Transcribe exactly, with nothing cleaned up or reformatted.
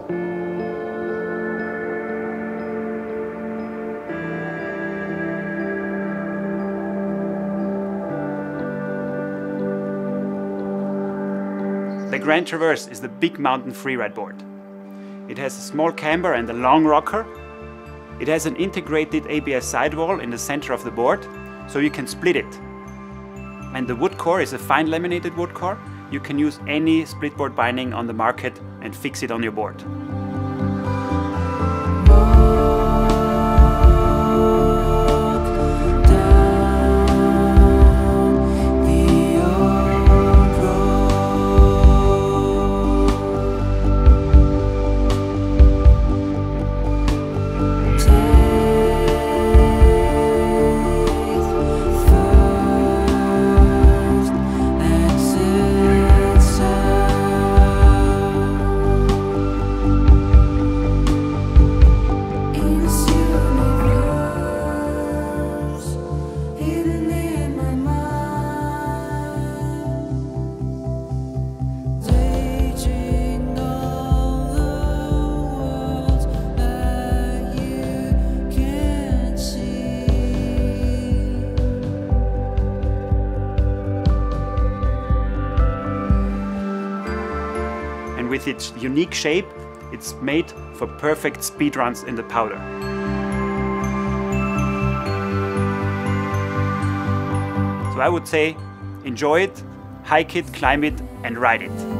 The Grand Traverse is the big mountain freeride board. It has a small camber and a long rocker. It has an integrated A B S sidewall in the center of the board, so you can split it. And the wood core is a fine laminated wood core. You can use any split board binding on the market and fix it on your board. And with its unique shape, it's made for perfect speed runs in the powder. So I would say, enjoy it, hike it, climb it, and ride it.